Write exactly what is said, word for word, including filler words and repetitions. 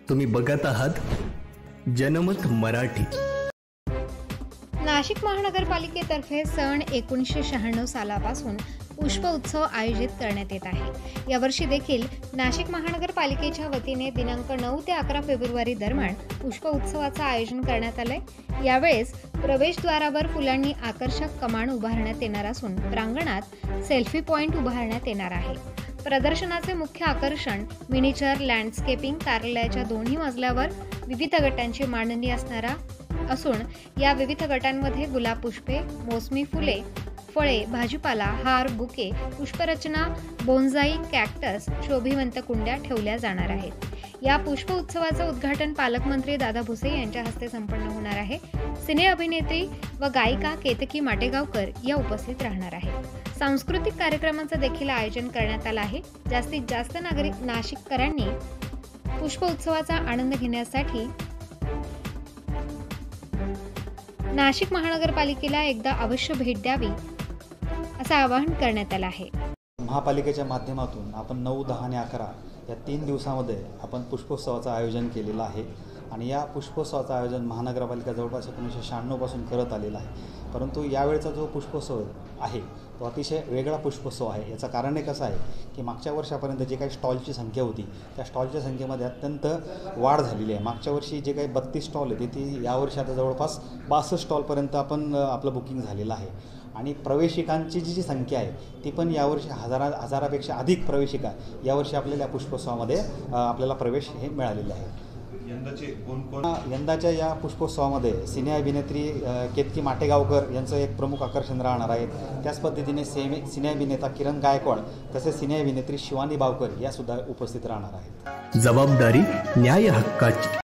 तुम्ही बघत आहात जनमत मराठी। नाशिक महानगरपालिकेतर्फे सन एकोणीसशे शहाण्णव सालापासून पुष्प उत्सव आयोजित करण्यात येत आहे। यावर्षी देखील नाशिक महानगरपालिकेच्या वतीने दिनांक नऊ ते अकरा फेब्रुवारी दरम्यान पुष्प उत्सवाचं आयोजन करण्यात आलंय। यावेळेस प्रवेशद्वारावर फुलांनी आकर्षक कमान उभारण्यात येणार असून प्रांगणात सेल्फी पॉइंट उभारण्यात येणार आहे। प्रदर्शनाचे मुख्य आकर्षण मिनिचर लँडस्केपिंग कार्यालयाच्या दोन्ही मजल्यावर विविध गटांची मांडणी असणारा असून या विविध गटांमध्ये गुलाब पुष्पे, मोसमी फुले, फळे, भाजीपाला, हार, बुके, पुष्परचना, बोन्साई, कॅक्टस, शोभिवंत कुंड्या ठेवल्या जाणार आहेत। या पुष्प उत्सवाचं उद्घाटन पालकमंत्री दादा भुसे यांच्या हस्ते संपन्न होणार आहे। सिने अभिनेत्री व गायिका केतकी माटेगावकर या उपस्थित राहणार आहेत। सांस्कृतिक कार्यक्रमांचं देखील आयोजन करण्यात आलं आहे। जास्तीत जास्त नागरिक नाशिककरांनी पुष्प उत्सवाचा आनंद घेण्यासाठी नाशिक महानगरपालिकेला एकदा अवश्य भेट द्यावी असं आवाहन करण्यात आलं आहे। महापालिकेच्या माध्यमातून आपण नऊ दहा आणि अकरा या तीन दिवसामध्ये आपण पुष्पोत्सवाचं आयोजन केलेलं आहे आणि या पुष्पोत्सवाचं आयोजन महानगरपालिका जवळपास एकोणीसशे शहाण्णव पासून करत आलेला आहे। परंतु यावेळचा जो पुष्पोत्सव आहे तो अतिशय वेगळा पुष्पोत्सव आहे। याचं कारण एक असं आहे की मागच्या वर्षापर्यंत जे काही स्टॉलची संख्या होती त्या स्टॉलच्या संख्येमध्ये अत्यंत वाढ झालेली आहे। मागच्या वर्षी जे काही बत्तीस स्टॉल होते ती यावर्षी आता जवळपास बासष्ट स्टॉलपर्यंत आपण आपलं बुकिंग झालेलं आहे आणि प्रवेशिकांची जी जी संख्या आहे ती पण यावर्षी हजारा हजारापेक्षा अधिक प्रवेशिका यावर्षी आपल्याला या पुष्पोत्सवामध्ये आपल्याला प्रवेश हे मिळालेले आहे। यंदाचे कोण कोण यंदाच्या या पुष्पोत्सवामध्ये सिने अभिनेत्री केतकी माटेगावकर यांचं एक प्रमुख आकर्षण राहणार आहे। त्याच पद्धतीने सेमे सिने अभिनेता किरण गायकवाड तसेच सिने अभिनेत्री शिवानी बावकर या सुद्धा उपस्थित राहणार आहेत। जबाबदारी न्याय हक्काची।